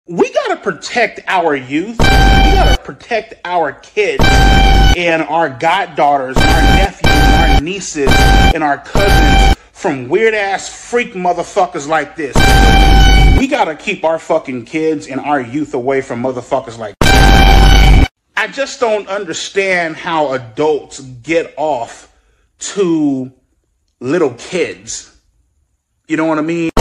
We got to protect our youth. We got to protect our kids and our goddaughters and our nephews and our nieces and our cousins from weird-ass freak motherfuckers like this. We got to keep our fucking kids and our youth away from motherfuckers like this. I just don't understand how adults get off to little kids. You know what I mean?